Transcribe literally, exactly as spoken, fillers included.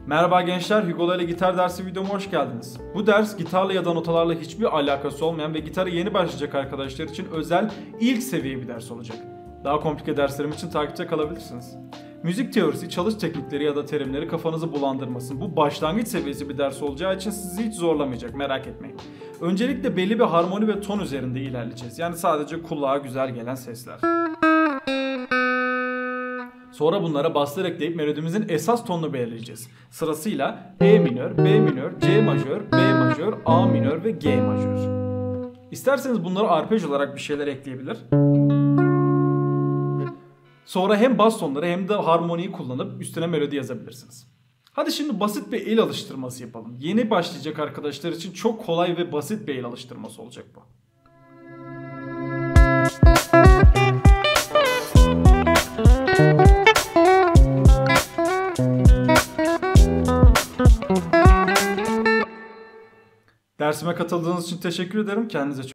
Merhaba gençler, Hugo ile gitar dersi videoma hoş geldiniz. Bu ders gitarla ya da notalarla hiçbir alakası olmayan ve gitara yeni başlayacak arkadaşlar için özel ilk seviye bir ders olacak. Daha komplike derslerim için takipte kalabilirsiniz. Müzik teorisi, çalış teknikleri ya da terimleri kafanızı bulandırmasın. Bu başlangıç seviyesi bir ders olacağı için sizi hiç zorlamayacak, merak etmeyin. Öncelikle belli bir harmoni ve ton üzerinde ilerleyeceğiz. Yani sadece kulağa güzel gelen sesler. Sonra bunlara baslar ekleyip melodimizin esas tonunu belirleyeceğiz. Sırasıyla E minör, B minör, C majör, B majör, A minör ve G majör. İsterseniz bunları arpej olarak bir şeyler ekleyebilir. Sonra hem bas tonları hem de harmoniyi kullanıp üstüne melodi yazabilirsiniz. Hadi şimdi basit bir el alıştırması yapalım. Yeni başlayacak arkadaşlar için çok kolay ve basit bir el alıştırması olacak bu. Dersime katıldığınız için teşekkür ederim. Kendinize çok